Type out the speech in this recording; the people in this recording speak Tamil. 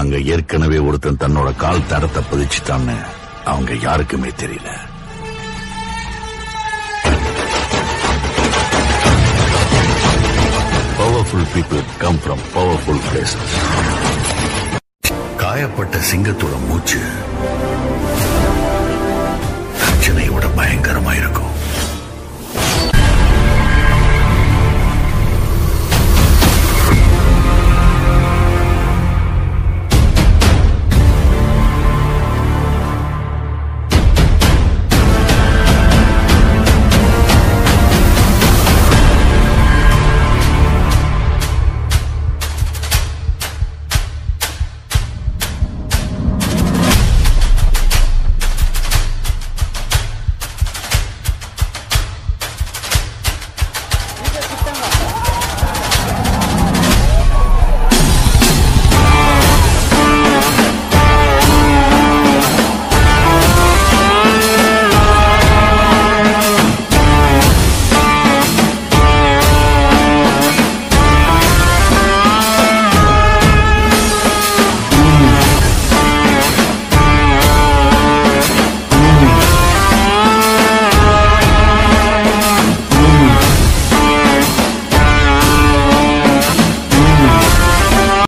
அங்க ஏற்கனவே ஒருத்தன் தன்னோட கால் தடத்தை பதிச்சுட்டான்னு அவங்க யாருக்குமே தெரியல. Powerful people come from powerful places. காயப்பட்ட சிங்கத்தோட மூச்சு பிரச்சனையோட பயங்கரமா இருக்கும்.